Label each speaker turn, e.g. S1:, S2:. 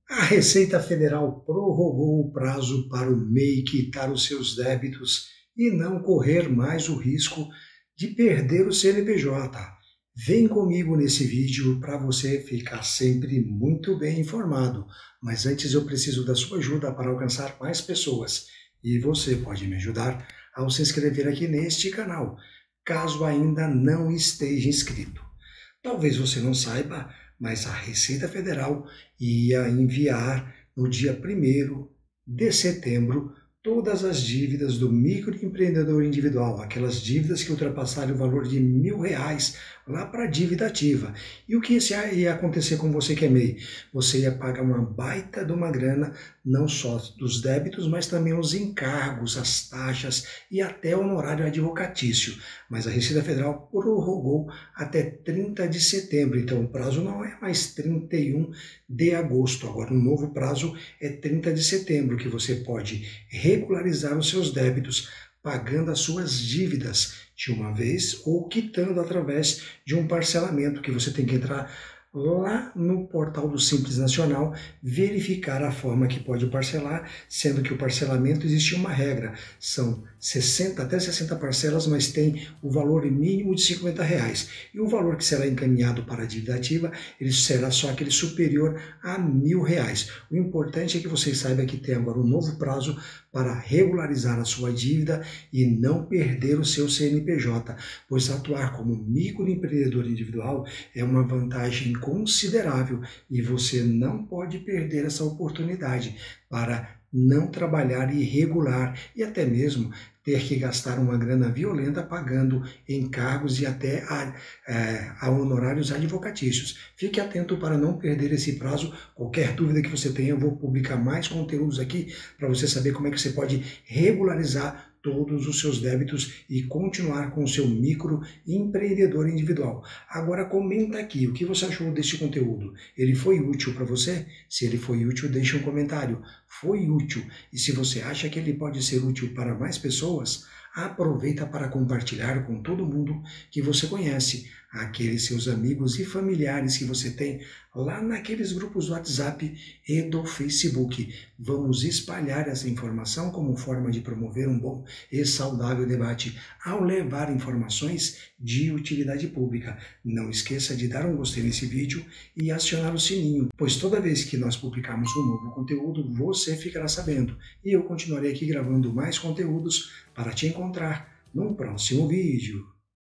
S1: A Receita Federal prorrogou o prazo para o MEI quitar os seus débitos e não correr mais o risco de perder o CNPJ. Vem comigo nesse vídeo para você ficar sempre muito bem informado. Mas antes eu preciso da sua ajuda para alcançar mais pessoas. E você pode me ajudar ao se inscrever aqui neste canal, caso ainda não esteja inscrito. Talvez você não saiba, mas a Receita Federal ia enviar no dia 1º de setembro todas as dívidas do microempreendedor individual, aquelas dívidas que ultrapassaram o valor de R$ 1.000 lá para a dívida ativa. E o que ia acontecer com você que é MEI? Você ia pagar uma baita de uma grana, não só dos débitos, mas também os encargos, as taxas e até o honorário advocatício. Mas a Receita Federal prorrogou até 30 de setembro, então o prazo não é mais 31 de agosto, agora o novo prazo é 30 de setembro, que você pode regularizar os seus débitos, pagando as suas dívidas de uma vez ou quitando através de um parcelamento, que você tem que entrar lá no portal do Simples Nacional, verificar a forma que pode parcelar, sendo que o parcelamento existe uma regra, são até 60 parcelas, mas tem o valor mínimo de R$ 50. E o valor que será encaminhado para a dívida ativa, ele será só aquele superior a R$ 1.000. O importante é que você saiba que tem agora um novo prazo para regularizar a sua dívida e não perder o seu CNPJ, pois atuar como microempreendedor individual é uma vantagem considerável e você não pode perder essa oportunidade para não trabalhar irregular e até mesmo ter que gastar uma grana violenta pagando encargos e até a honorários advocatícios. Fique atento para não perder esse prazo. Qualquer dúvida que você tenha, eu vou publicar mais conteúdos aqui para você saber como é que você pode regularizar todos os seus débitos e continuar com o seu microempreendedor individual. Agora comenta aqui o que você achou deste conteúdo. Ele foi útil para você? Se ele foi útil, deixe um comentário. Foi útil. E se você acha que ele pode ser útil para mais pessoas, aproveita para compartilhar com todo mundo que você conhece, aqueles seus amigos e familiares que você tem lá naqueles grupos do WhatsApp e do Facebook. Vamos espalhar essa informação como forma de promover um bom e saudável debate ao levar informações de utilidade pública. Não esqueça de dar um gostei nesse vídeo e acionar o sininho, pois toda vez que nós publicarmos um novo conteúdo, você ficará sabendo. E eu continuarei aqui gravando mais conteúdos para te encontrar num próximo vídeo.